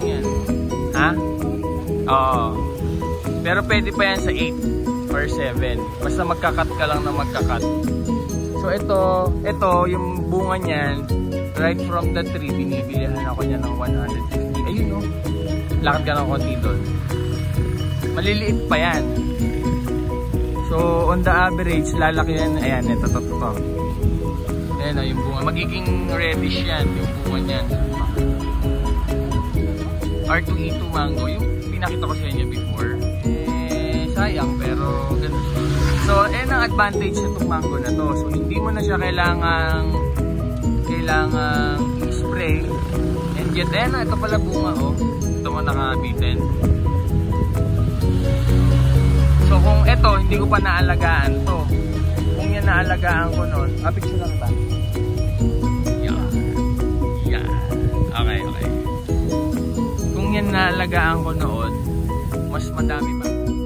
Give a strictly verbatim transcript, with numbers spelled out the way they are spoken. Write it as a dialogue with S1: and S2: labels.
S1: yan. Ha? Oo. Pero pwede pa yan sa eight or seven. Basta magkakat ka lang na magkakat. So ito, ito yung bunga niyan, right from the tree, binibilihan ako niya ng one hundred fifty. Ayun no. Lakad ka ng konti doon. Maliliit pa yan. So on the average, lalaki yan. Ayan, ito, ito, ito. Ayan o, yung bunga. Magiging reddish yan, yung bunga niyan. R two E two mango, yung pinakita ko sa inyo before. Eh, sayang, pero ganun. So, ayan ang advantage nitong mango na to. So, hindi mo na siya kailangang kailangang i-spray. And yet, ayan, ito pala bunga, oh. Ito mo nakabitin. So, kung ito, hindi ko pa naalagaan to. Kung yan naalagaan ko noon, ah, picture lang ba? Yeah. Yeah. Okay, okay. Kung yan naalagaan ko noon, mas madami pa.